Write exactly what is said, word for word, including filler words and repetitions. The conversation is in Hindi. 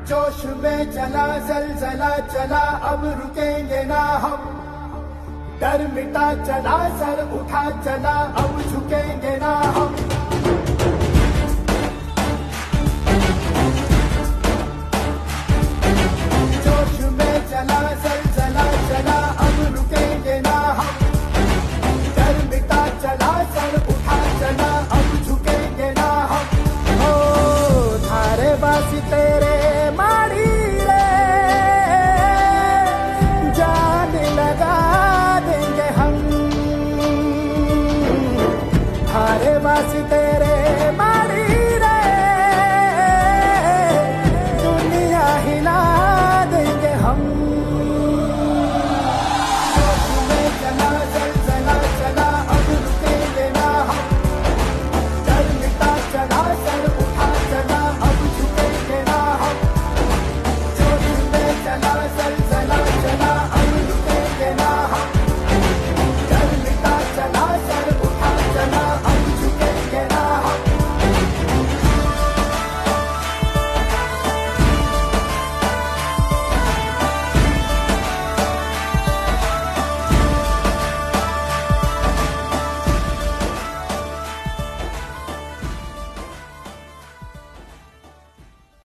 जोश में चला जलजला चला, अब रुकेंगे ना हम। डर मिटा चला, सर उठा चला, अब झुकेंगे ना हम। जोश में चला जलजला चला, अब रुकेंगे ना हम। डर मिटा चला, सर उठा चला, अब झुकेंगे ना हम। हो थारे बासी तेरे मारी रे, जान लगा देंगे हम। थारे बासी तेरे मारी रे, दुनिया हिला देंगे हम। जोश में चला जलजला चला, अब रुकेंगे ना हम। डर मिटा चला, सर उठा चला, अब झुकेंगे ना हम। जोश में चला जल